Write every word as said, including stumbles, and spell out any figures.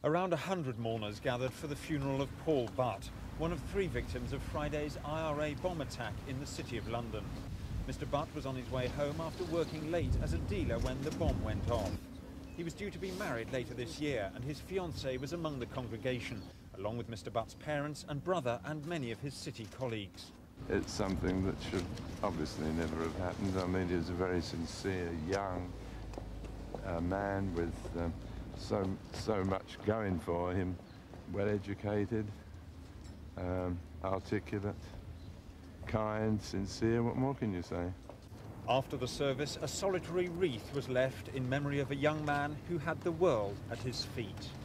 Around a hundred mourners gathered for the funeral of Paul Butt, one of three victims of Friday's I R A bomb attack in the City of London. Mister Butt was on his way home after working late as a dealer when the bomb went off. He was due to be married later this year, and his fiancée was among the congregation, along with Mister Butt's parents and brother and many of his city colleagues. It's something that should obviously never have happened. I mean, he was a very sincere, young uh, man with um, so, so much going for him. Well-educated, um, articulate, kind, sincere. What more can you say? After the service, a solitary wreath was left in memory of a young man who had the world at his feet.